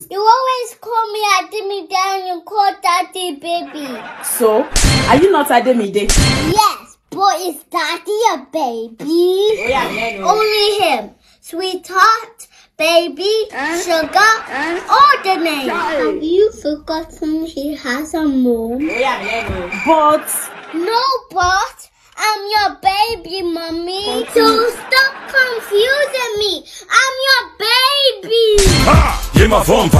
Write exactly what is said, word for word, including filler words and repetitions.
You always call me Ademide and you call Daddy baby. So, are you not Ademide? Yes, but is Daddy a baby? Oh, yeah, yeah, no. Only him. Sweetheart, baby, uh, sugar, uh, all the names. Have you forgotten he has a mom? Oh, yeah, yeah, no. But... No, but I'm your baby, Mommy. But so stop confusing me. I'm your baby. Ha! Give my phone.